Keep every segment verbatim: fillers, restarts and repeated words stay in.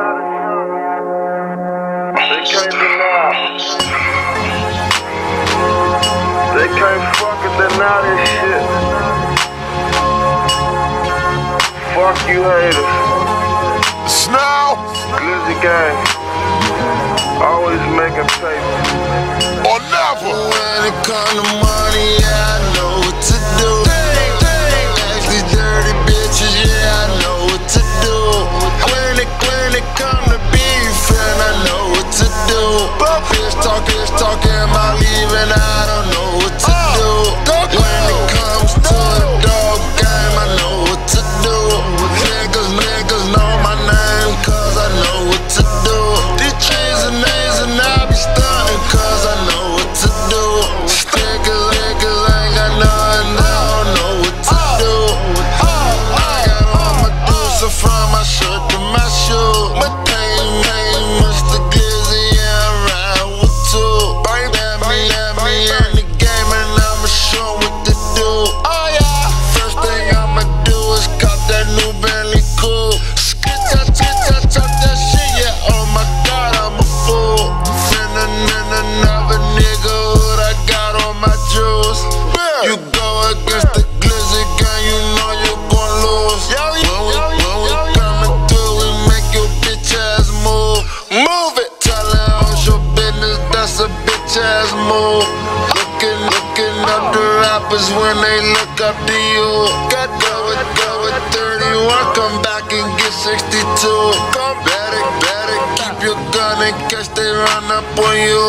They can't deny. They can't fucking deny this shit. Fuck you haters. Snow. Glizzy gang. Always making paper. Or never. When it comes to money, yeah, I know what to do. Actually dirty bitches, yeah, I know what to do. When it, when it come to beef, and I know what to do. Bitch talk, bitch talking about leaving, I don't know what to do. When it comes to the dog game, I know what to do. Niggas, niggas know my name, cause I know what to do. These trees and names and I be stunting, cause I know what to do. Niggas, niggas ain't got nothing, I don't know what to do. I got all my dudes from my shirt to my shoe. My name, name, Mister Glizzy, yeah, I ride with two. Bang, bang, me, yeah, me in the game, and I'ma show what to do. Oh yeah, first thing I'ma do is cop that new Bentley cool. Skit, chop, skit, chop, chop that shit, yeah, oh my God, I'm a fool. Finna, in another niggahood, I got all my jewels. You go against the Glizzy gang, you know you gon' lose. When we, when we coming through, we make your bitch ass move. Move it, tell her how's your business, that's a bitch ass move. Looking, looking up the rappers when they look up to you. Got go with, go with thirty-one, come back and get sixty-two. Come better, better keep your gun in case they run up on you.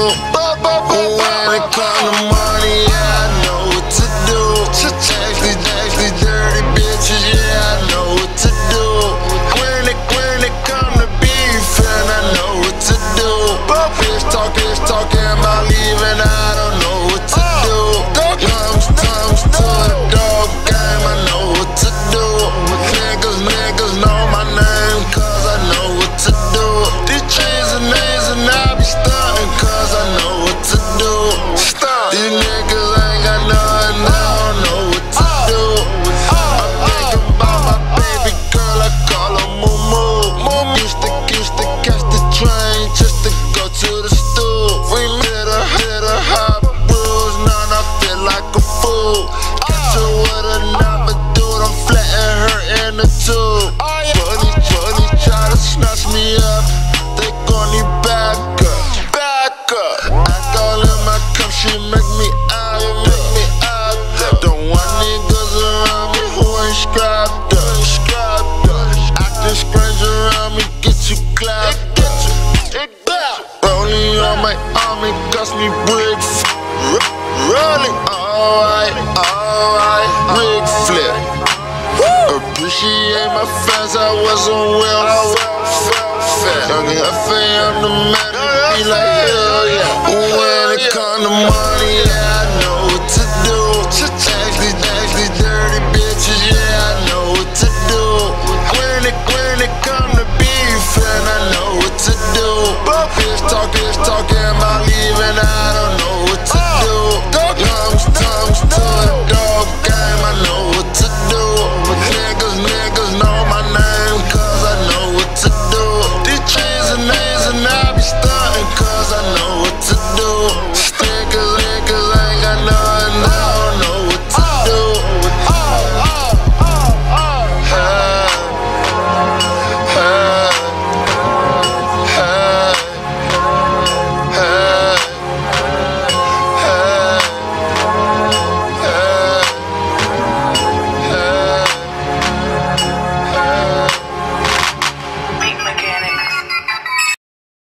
When it come to money, yeah, I know what to do. Actually, actually dirty bitches, yeah, I know what to do. When it, when it come to beef, and I know what to do. Bitch talk, bitch talking about leaving, I don't know what to do. Comes, comes to the dog game, I know what to do. Niggas, niggas know my name, cause I know what to do. These trees and names and I be stunting, cause I know what to do. These niggas ain't got nothing, I don't know what to do. I'm thinking about my baby girl, I call her Moo Moo. Used to, used to catch the train just to go to the stool. We hit her, hit her hot bruise, now I feel like a fool. Catch her with another dude, I'm flatting her in the tube. Police, police try to snatch me up, they gon' need back up, back up. I call in my cup, she make me out, make me out. Don't want niggas around me who ain't scrapped up, scrapped up. Acting strange around me, get you clapped up. Rolling on my arm, it cost me bricks. Rolling, alright, alright, rig flip. Appreciate my fans, I was on welfare.